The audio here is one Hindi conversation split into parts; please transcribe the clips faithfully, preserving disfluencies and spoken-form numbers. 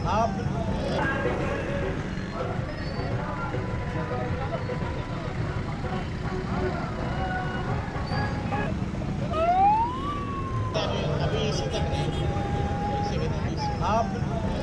आप अभी इसी तक नहीं आप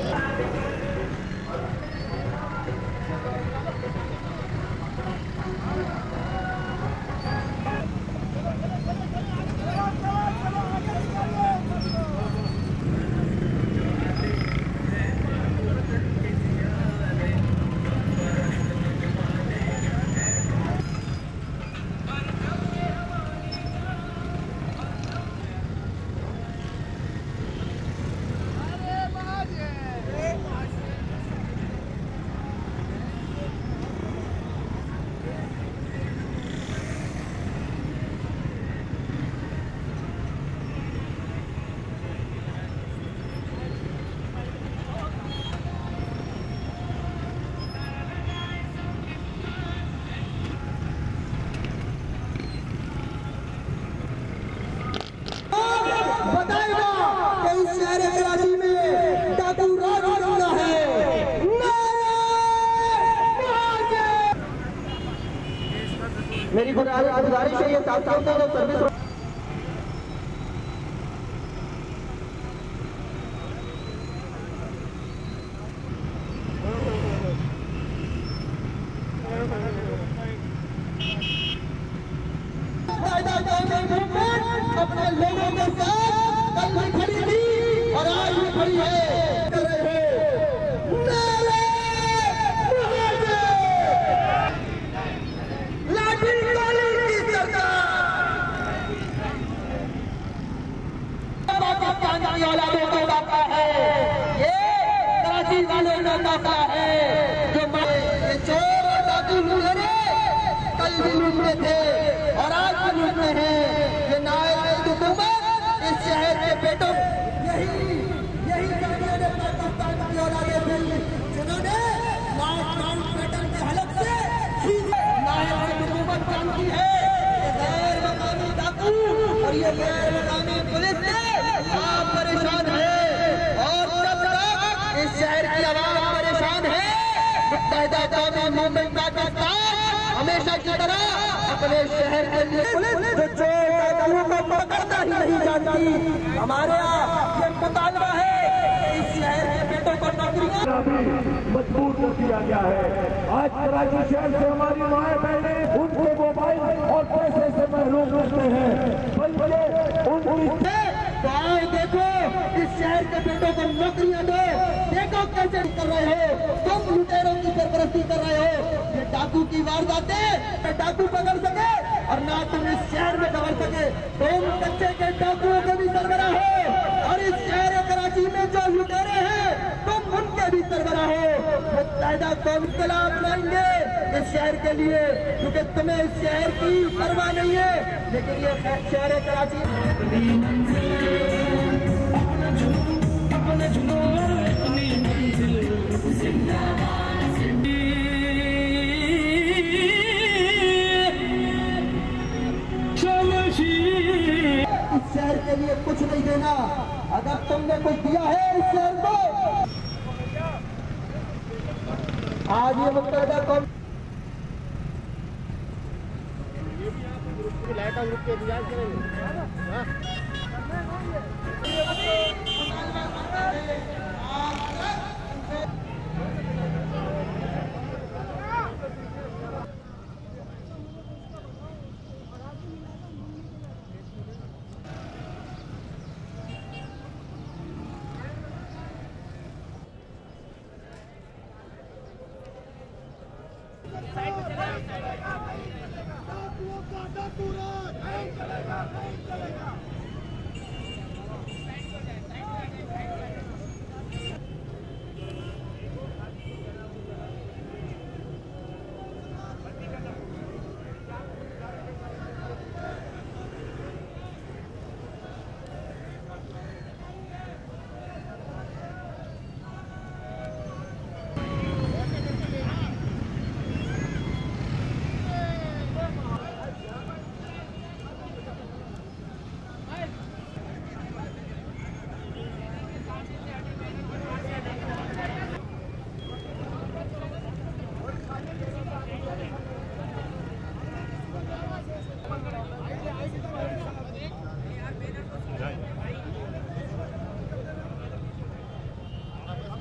मेरी गुजारिश है ये साथ साथ तो सर्विस अपने लोगों के साथ कल भी खड़ी थी और आज भी खड़ी है कर रहे हैं। पाकिस्तानी औलादों को बांटा है, ये कराची वालों को बांटा है। जो ये चोर और डाकू लूटे कल भी लूटते थे और आज भी लूटते हैं। ये नायब हुकूमत इस शहर के बेटों यही यही पाकिस्तान की औलादें थी जिन्होंने माउंट बैटन के हलक से नायब हुकूमत जानती है गैर मकामी डाकू और ये गैर मकामी पुलिस से आप परेशान है और जब तक इस शहर की आवाम परेशान है मुत्तहिदा कौमी मूवमेंट पाकिस्तान हमेशा की तरह अपने शहर के लिए पुलिस जो चोरों को पकड़ना ही नहीं जानती। हमारे यहाँ ये मुतालबा है इस शहर के बेटों को नौकरियां मजबूर कर दिया गया है। आज कराची शहर से हमारी माए बहने उनके मोबाइल और पैसे से महरूम करते हैं, बल्कि उनकी तो आओ देखो इस शहर के बेटों को नौकरियां दो। देखो कैसे कर रहे हो तुम लुटेरों की सरपरस्ती कर रहे हो। ये डाकू की वारदातें डाकू पकड़ सके और ना तुम इस शहर में पकड़ सके। तुम कच्चे के डाकुओं के भी सरबराह हो और इस शहर कराची में जो लुटेरे हैं तुम उनके भी सरबराह हो। मुत्तहिदा कौम इन्क़िलाब लाएंगे इस शहर के लिए क्योंकि तुम्हें इस शहर की परवाह नहीं है। लेकिन ये शहर कराची इस शहर के लिए कुछ नहीं देना। अगर तुमने कुछ दिया है इस शहर को आज ये मुत्तहिदा कौम लाइट ग्रुप के इंतजार करेंगे। साइड में चले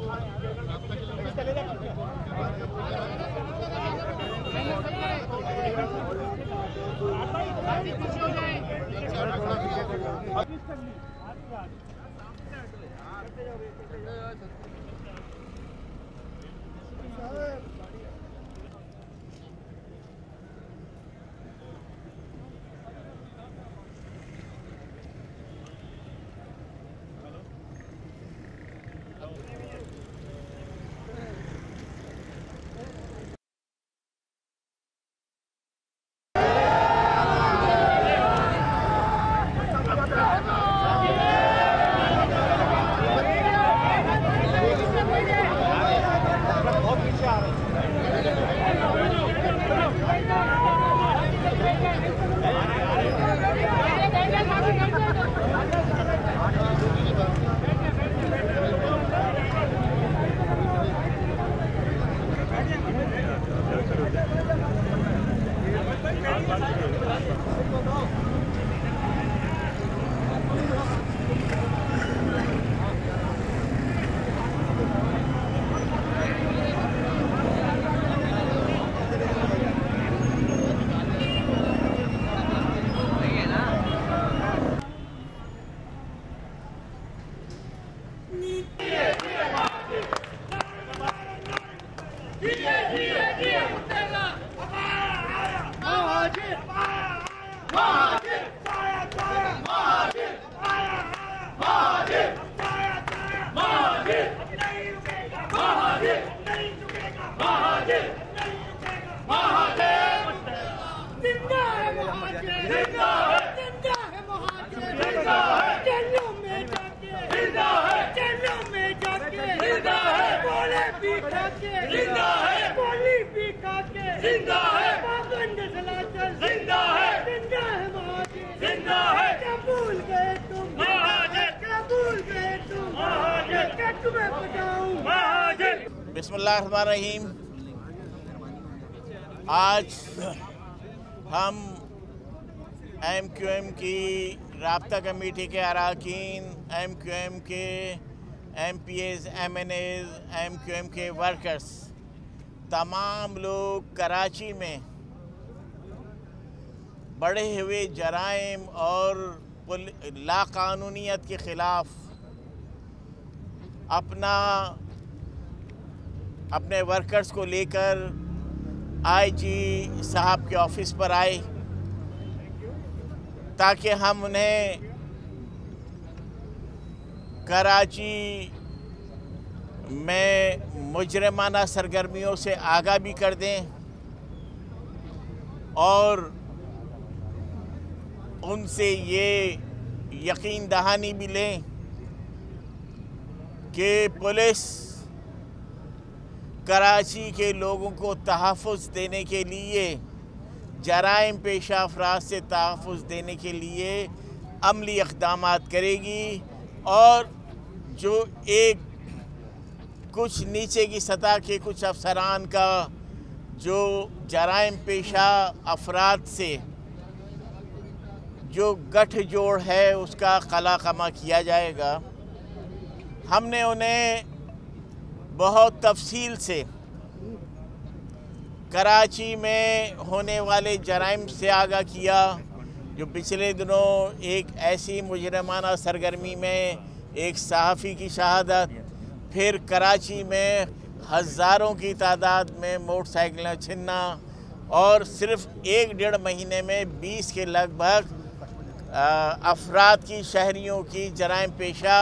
बिस्मिल्लाहिर्रहमानिर्रहीम। आज हम एम क्यू एम की राब्ता कमेटी के अरकान, एम क्यू एम के M P As, M N As, M Q M के वर्कर्स, तमाम लोग कराची में बढ़े हुए जराइम और लाकानूनियत के ख़िलाफ़ अपना अपने वर्कर्स को लेकर आईजी साहब के ऑफिस पर आए ताकि हम उन्हें कराची में मुजरमाना सरगर्मियों से आगाह भी कर दें और उनसे ये यकीन दहानी भी लें कि पुलिस कराची के लोगों को तहफ़्फ़ुज़ देने के लिए, जराइम पेशा अफराद से तहफ़्फ़ुज़ देने के लिए अमली इक़दामात करेगी और जो एक कुछ नीचे की सतह के कुछ अफसरान का जो जराइम पेशा अफराद से जो गठजोड़ है उसका कला कमा किया जाएगा। हमने उन्हें बहुत तफसील से कराची में होने वाले जराइम से आगाह किया। जो पिछले दिनों एक ऐसी मुजरमाना सरगर्मी में एक सहाफ़ी की शहादत, फिर कराची में हज़ारों की तादाद में मोटरसाइकिलें छिनना और सिर्फ़ एक डेढ़ महीने में बीस के लगभग अफराद की, शहरियों की जराइम पेशा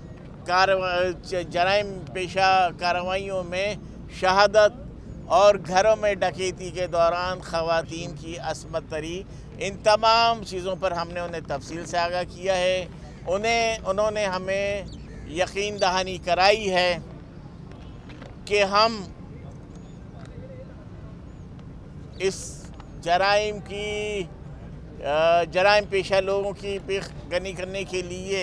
जराइम पेशा कार्रवाइयों में शहादत और घरों में डकैती के दौरान ख़वातीन की असमत तरी, इन तमाम चीज़ों पर हमने उन्हें तफसील से आगाह किया है। उन्हें उन्होंने हमें यकीन दहानी कराई है कि हम इस जराइम की जराइम पेशा लोगों की पेशगनी करने के लिए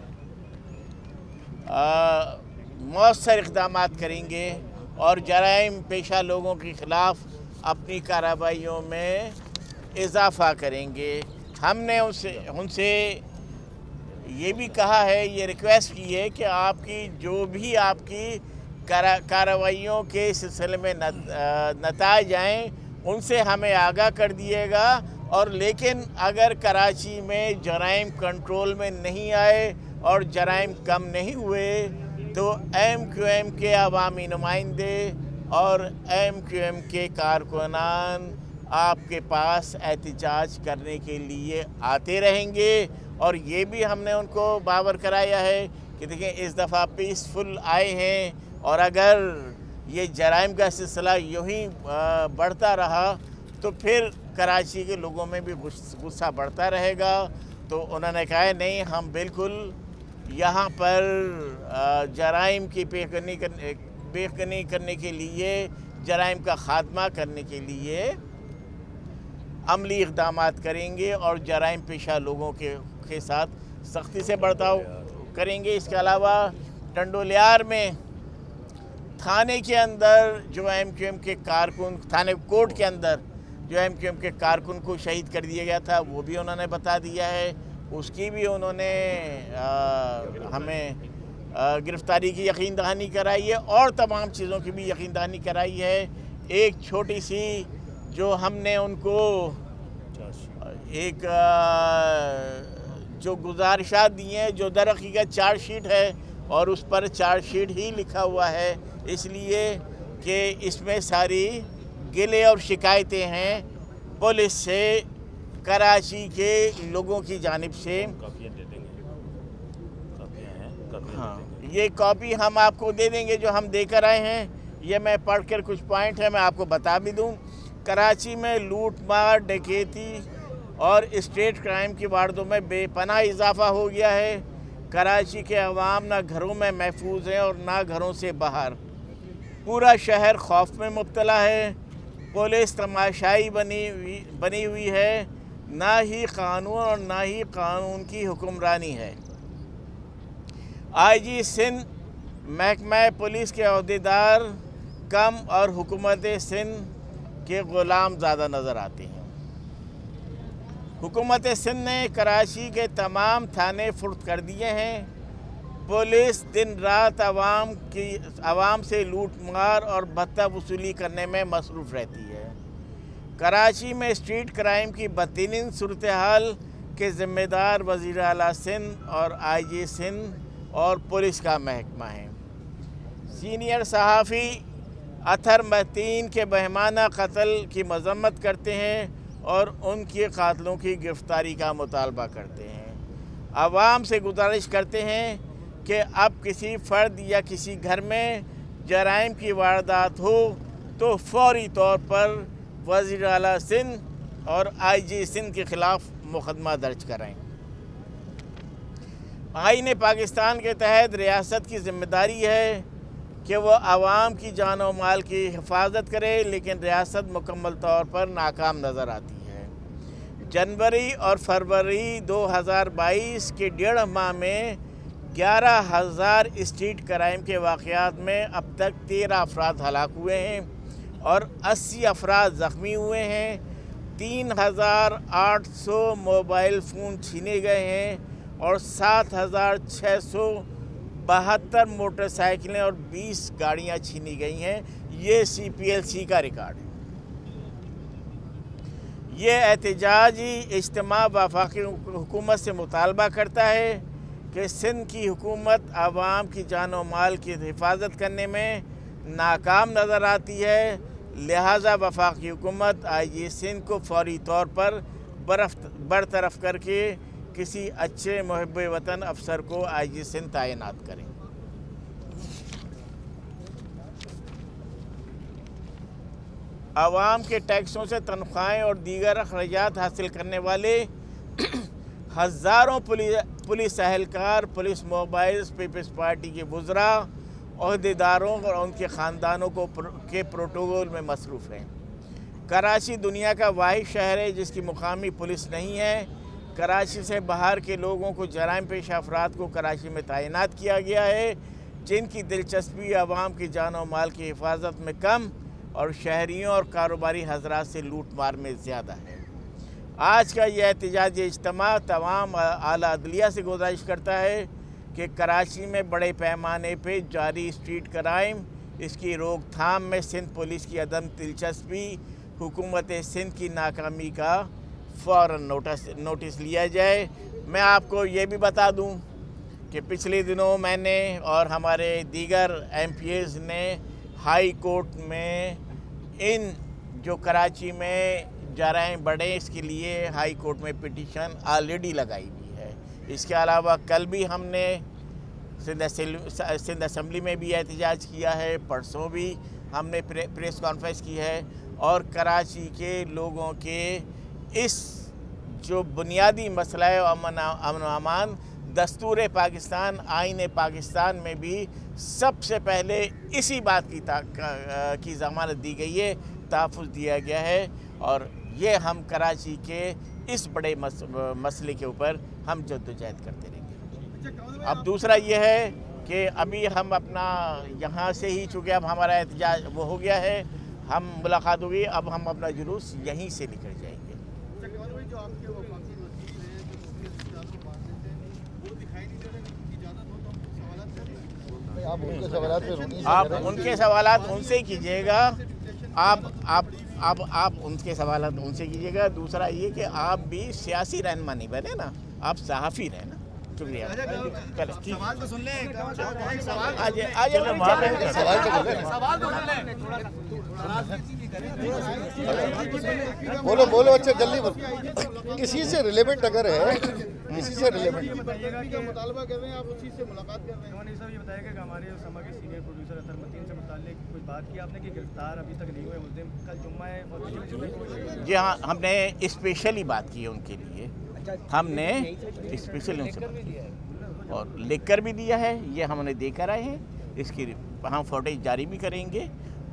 मौसर इक़दामात करेंगे और जराइम पेशा लोगों के ख़िलाफ़ अपनी कार्रवाइयों में इजाफ़ा करेंगे। हमने उनसे उनसे ये भी कहा है, ये रिक्वेस्ट की है कि आपकी जो भी आपकी कार्रवाइयों के सिलसिले में नताइज आएँ उनसे हमें आगाह कर दिएगा। और लेकिन अगर कराची में जराइम कंट्रोल में नहीं आए और जराइम कम नहीं हुए तो एम क्यू एम के अवामी नुमाइंदे और एम क्यू एम के कारकुनान आपके पास एहतजाज करने के लिए आते रहेंगे। और ये भी हमने उनको बावर कराया है कि देखिए इस दफ़ा पीसफुल आए हैं और अगर ये जराइम का सिलसिला यूँ ही बढ़ता रहा तो फिर कराची के लोगों में भी गुस्सा बढ़ता रहेगा। तो उन्होंने कहा है नहीं, हम बिल्कुल यहाँ पर जराइम की बेखनी करने बेखनी करने के लिए, जराइम का खात्मा करने के लिए अमली इक़दाम करेंगे और जराइम पेशा लोगों के के साथ सख्ती से बर्ताव करेंगे। इसके अलावा टंडोलियार में थाने के अंदर जो एम क्यू एम के कारकुन, थाने कोर्ट के अंदर जो एम क्यू एम के कारकुन को शहीद कर दिया गया था वो भी उन्होंने बता दिया है। उसकी भी उन्होंने आ, हमें गिरफ़्तारी की यकीन दहानी कराई है और तमाम चीज़ों की भी यकीन दहानी कराई है। एक छोटी सी जो हमने उनको एक आ, जो गुजारिशात दी हैं, जो दर हकीकत चार्ज शीट है और उस पर चार्ज शीट ही लिखा हुआ है इसलिए कि इसमें सारी गिले और शिकायतें हैं पुलिस से, कराची के लोगों की जानिब से। हाँ, ये कॉपी हम आपको दे देंगे जो हम देकर आए हैं। ये मैं पढ़ कर कुछ पॉइंट है मैं आपको बता भी दूं। कराची में लूट मार, डकैती और स्ट्रीट क्राइम की वारदातों में बेपनाह इजाफा हो गया है। कराची के अवाम ना घरों में महफूज हैं और ना घरों से बाहर। पूरा शहर खौफ में मुब्तला है। पुलिस तमाशाई बनी हुई बनी हुई है। ना ही कानून और ना ही कानून की हुक्मरानी है। आई जी सिंध, महकमा पुलिस के अहदेदार कम और हुकूमत सिंध के ग़ुलाम ज़्यादा नज़र आते हैं। हुकूमत सिंध ने कराची के तमाम थाने फुर्द कर दिए हैं। पुलिस दिन रात आवाम की आवाम से लूट मार और भत्ता वसूली करने में मसरूफ़ रहती है। कराची में स्ट्रीट क्राइम की बदतरीन सूरत हाल के ज़िम्मेदार वज़ीर आला सिंध और आई जी सिंध और पुलिस का महकमा है। सीनियर सहाफ़ी अतहर मतीन के बहमाना कत्ल की मज़म्मत करते हैं और उनके कातलों की गिरफ़्तारी का मुतालबा करते हैं। आवाम से गुजारिश करते हैं कि अब किसी फ़र्द या किसी घर में जराइम की वारदात हो तो फौरी तौर पर वज़ीर आला सिंध और आई जी सिंध के ख़िलाफ़ मुकदमा दर्ज कराएँ। आईन पाकिस्तान के तहत रियासत की ज़िम्मेदारी है कि वह आवाम की जान और माल की हिफाजत करे, लेकिन रियासत मुकम्मल तौर पर नाकाम नज़र आती है। जनवरी और फरवरी दो हज़ार बाईस के डेढ़ माह में ग्यारह हज़ार स्ट्रीट क्राइम के वाक़यात में अब तक तेरह अफराद हलाक हुए हैं और अस्सी अफराद ज़ख्मी हुए हैं। तीन हज़ार आठ सौ मोबाइल फ़ोन छीने गए हैं और सात हज़ार छः सौ बहत्तर मोटरसाइकिलें और बीस गाड़ियां छीनी गई हैं। ये सी पी एल सी का रिकॉर्ड है। ये एहतजाजी इज्तिमा वफाकी हुकूमत से मुतालबा करता है कि सिंध की हुकूमत आवाम की जान और माल की हिफाजत करने में नाकाम नज़र आती है। लिहाजा वफाकी हुकूमत आई जी सिंध को फौरी तौर पर बरफ बरतरफ करके किसी अच्छे मुहिब वतन अफसर को आई जी सिंध तैनात करें। आवाम के टैक्सों से तनख्वाहें और दीगर अखराजात हासिल करने वाले हज़ारों पुलिस पुलिस एहलकार, पुलिस मोबाइल्स, पीपल्स पार्टी के वज़रा, अहदेदारों और उनके ख़ानदानों को प्रो, के प्रोटोकॉल में मसरूफ़ हैं। कराची दुनिया का वाहिद शहर है जिसकी मुकामी पुलिस नहीं है। कराची से बाहर के लोगों को जराइम पेशा अफराद को कराची में तैनात किया गया है, जिनकी दिलचस्पी आवाम की जान और माल की हिफाजत में कम और शहरियों और कारोबारी हजरात से लूट मार में ज़्यादा है। आज का यह एहतजाजी इज्तिमा तमाम आला अदलिया से गुजारिश करता है कि कराची में बड़े पैमाने पे जारी स्ट्रीट क्राइम, इसकी रोकथाम में सिंध पुलिस की अदम दिलचस्पी, हुकूमत सिंध की नाकामी का फ़ौरन नोटिस नोटिस लिया जाए। मैं आपको ये भी बता दूं कि पिछले दिनों मैंने और हमारे दीगर एम पी एज़ ने हाई कोर्ट में इन जो कराची में जराइम बढ़े इसके लिए हाई कोर्ट में पिटीशन ऑलरेडी लगाई हुई है। इसके अलावा कल भी हमने सिंध सिंध असम्बली में भी एहतजाज किया है, परसों भी हमने प्रे, प्रेस कॉन्फ्रेंस की है और कराची के लोगों के इस जो बुनियादी मसला है अमन अमन अमान, दस्तूर पाकिस्तान, आईन पाकिस्तान में भी सबसे पहले इसी बात की की ज़मानत दी गई है, तहफ़्फ़ुज़ दिया गया है और ये हम कराची के इस बड़े मस, मसले के ऊपर हम जद्दोजहद करते रहेंगे। अब दूसरा ये है कि अभी हम अपना यहाँ से ही, चूँकि अब हमारा एहतजाज वो हो गया है, हम मुलाकात होगी, अब हम अपना जुलूस यहीं से निकल जाएंगे। आप उनके सवालात पे आप उनके सवालात उनसे कीजिएगा, आप आप आप आप उनके सवालात उनसे कीजिएगा। दूसरा ये कि आप भी सियासी रहनुमा नहीं बने ना, आप सहाफ़ी रहे ना। शुक्रिया। सवाल तो सुन ले, आज आज बोलो बोलो अच्छा जल्दी बोलो। इसी से रिलेवेंट अगर है, इसी से रिलेवेंट मुतालबा कर रहे हैं, आप उसी से मुलाकात कर रहे हैं। उन्होंने सब ये बताया कि हमारे समा के सीनियर प्रोड्यूसर अतर मतीन से मुताल्लिक कुछ बात की आपने कि गिरफ्तार अभी तक नहीं हुए मुल्जिम, कल जुम्मा है। जी हाँ, हमने स्पेशली बात की है उनके लिए, हमने स्पेशली उनसे बात की है और लिख कर भी दिया है, ये हमने देकर आए हैं। इसकी हम फुटेज जारी भी करेंगे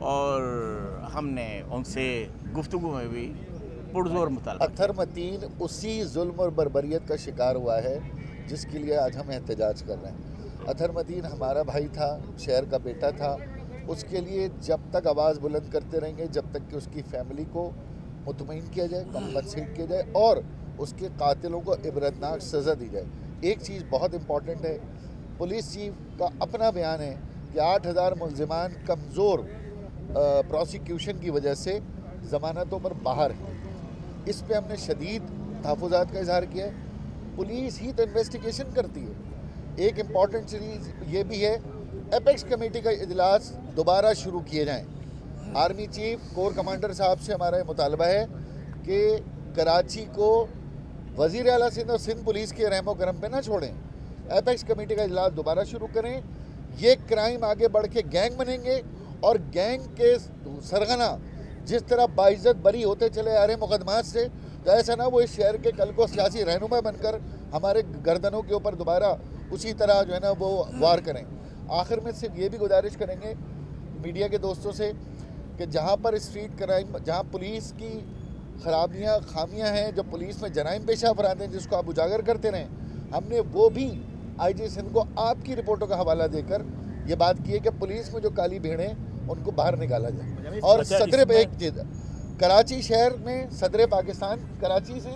और हमने उनसे गुफ्तगू में भी पुरजोर मुतालबा। अतर मतीन उसी जुल्म और बर्बरियत का शिकार हुआ है जिसके लिए आज हम एहतजाज कर रहे हैं। अतर मतीन हमारा भाई था, शहर का बेटा था, उसके लिए जब तक आवाज़ बुलंद करते रहेंगे जब तक कि उसकी फैमिली को मुतमईन किया जाए, कंपनसेट किया जाए और उसके कातिलों को इबरतनाक सज़ा दी जाए। एक चीज़ बहुत इम्पॉर्टेंट है, पुलिस चीफ का अपना बयान है कि आठ हज़ार मुल्ज़िमान कमज़ोर प्रोसिक्यूशन की वजह से ज़मानतों पर बाहर हैं। इस पे हमने शदीद तहफ़्फ़ुज़ात का इजहार किया है। पुलिस ही तो इन्वेस्टिगेशन करती है। एक इम्पॉर्टेंट चीज़ ये भी है, एपेक्स कमेटी का इजलास दोबारा शुरू किए जाएँ। आर्मी चीफ कोर कमांडर साहब से हमारा ये मुतालबा है कि कराची को वज़ीर आला सिंध और सिंध पुलिस के रहमो करम पे ना छोड़ें, एपेक्स कमेटी का इजलास दोबारा शुरू करें। ये क्राइम आगे बढ़ के गैंग बनेंगे और गैंग के सरगना जिस तरह बाइज्जत बरी होते चले आ रहे मुकदमात से, तो ऐसा ना वो इस शहर के कल को सियासी रहनुमा बनकर हमारे गर्दनों के ऊपर दोबारा उसी तरह जो है ना वो वार करें। आखिर में सिर्फ ये भी गुजारिश करेंगे मीडिया के दोस्तों से कि जहाँ पर स्ट्रीट क्राइम, जहाँ पुलिस की खराबियाँ खामियाँ हैं, जो पुलिस में जराइम पेशा अफराद हैं जिसको आप उजागर करते रहें, हमने वो भी आई जी सिंध को आपकी रिपोर्टों का हवाला देकर ये बात की है कि पुलिस में जो काली भेड़ें उनको बाहर निकाला जाए। और सदर पे एक चीज़, कराची शहर में सदर पाकिस्तान कराची से,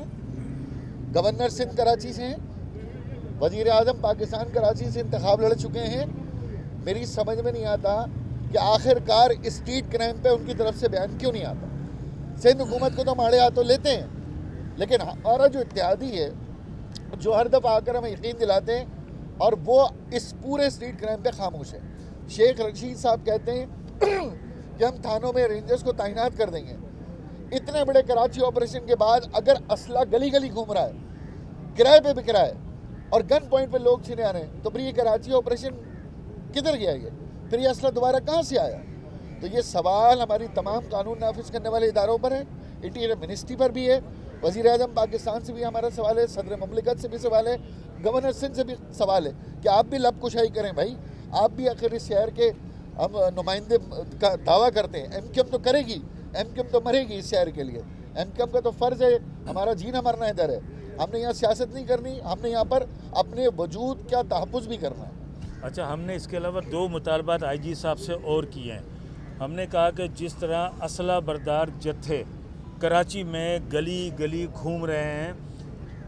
गवर्नर सिंध कराची से हैं, वज़ीर आज़म पाकिस्तान कराची से इंतखाब लड़ चुके हैं। मेरी समझ में नहीं आता कि आखिरकार स्ट्रीट क्राइम पे उनकी तरफ से बयान क्यों नहीं आता। सिंध हुकूमत को तो हमारे हाथों लेते हैं, लेकिन हमारा जो इत्तेहादी है जो हर दफ़ा आकर हमें यकीन दिलाते हैं और वो इस पूरे स्ट्रीट क्राइम पे खामोश है। शेख रशीद साहब कहते हैं कि हम थानों में रेंजर्स को तैनात कर देंगे। इतने बड़े कराची ऑपरेशन के बाद अगर असला गली गली घूम रहा है, किराए पे बिक रहा है और गन पॉइंट पे लोग छिने आ रहे हैं, तो फिर ये कराची ऑपरेशन किधर गया? ये फिर ये असला दोबारा कहाँ से आया? तो ये सवाल हमारी तमाम कानून नाफिज करने वाले इदारों पर है, इंटीरियर मिनिस्ट्री पर भी है, वज़ीर आज़म पाकिस्तान से भी हमारा सवाल है, सदर ममलिकत से भी सवाल है, गवर्नर सिंध से भी सवाल है कि आप भी लब कुशाई करें भाई। आप भी आखिर इस शहर के हम नुमाइंदे का दावा करते हैं। एम क्यू एम तो करेगी, एम क्यू एम तो मरेगी इस शहर के लिए। एम क्यू एम का तो फ़र्ज़ है, हमारा जीना मरना इधर है। हमने यहाँ सियासत नहीं करनी, हमने यहाँ पर अपने वजूद का तहफ़्फ़ुज़ भी करना है। अच्छा, हमने इसके अलावा दो मुतालबात आई जी साहब से और किए हैं। हमने कहा कि जिस तरह असला बरदार जत्थे कराची में गली गली घूम रहे हैं और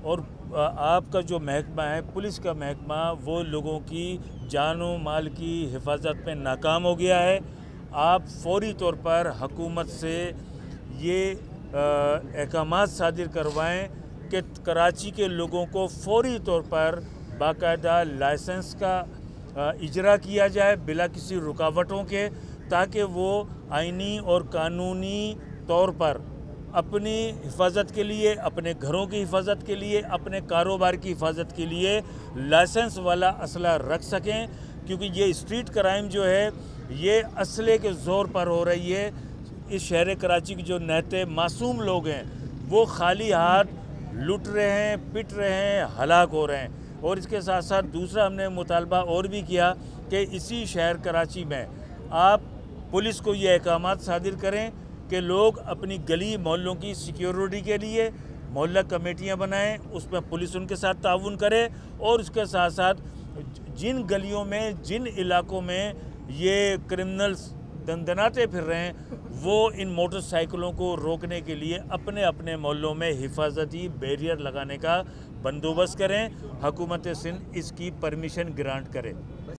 आपका जो महकमा है, पुलिस का महकमा, वो लोगों की जानो माल की हिफाजत में नाकाम हो गया है। आप फौरी तौर पर हुकूमत से ये अहकाम सादिर करवाएं कि कराची के लोगों को फौरी तौर पर बाकायदा लाइसेंस का इजरा किया जाए बिला किसी रुकावटों के, ताकि वो आइनी और कानूनी तौर पर अपनी हिफाजत के लिए, अपने घरों की हिफाजत के लिए, अपने कारोबार की हिफाजत के लिए लाइसेंस वाला असला रख सकें। क्योंकि ये स्ट्रीट क्राइम जो है ये असले के ज़ोर पर हो रही है। इस शहर कराची के जो नहते मासूम लोग हैं वो खाली हाथ लुट रहे हैं, पिट रहे हैं, हलाक हो रहे हैं। और इसके साथ साथ दूसरा हमने मुतालबा और भी किया कि इसी शहर कराची में आप पुलिस को ये अहकाम सादिर करें कि लोग अपनी गली मोहल्लों की सिक्योरिटी के लिए मोहल्ला कमेटियां बनाएं, उसमें पुलिस उनके साथ ताउन करे, और उसके साथ साथ जिन गलियों में, जिन इलाकों में ये क्रिमिनल्स दंदनाते फिर रहे हैं, वो इन मोटरसाइकिलों को रोकने के लिए अपने अपने मोहल्लों में हिफाजती बैरियर लगाने का बंदोबस्त करें। हुकूमत सिंध इसकी परमिशन ग्रांट करे।